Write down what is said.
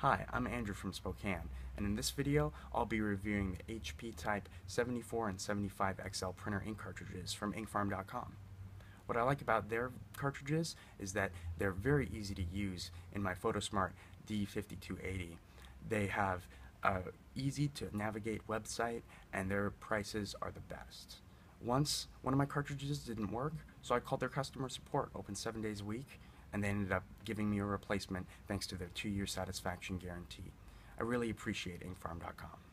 Hi, I'm Andrew from Spokane, and in this video I'll be reviewing the HP Type 74 and 75 XL printer ink cartridges from inkfarm.com. What I like about their cartridges is that they're very easy to use in my PhotoSmart D5280. They have a easy to navigate website and their prices are the best. Once one of my cartridges didn't work, so I called their customer support, open 7 days a week, and they ended up giving me a replacement thanks to their 2-year satisfaction guarantee. I really appreciate inkfarm.com.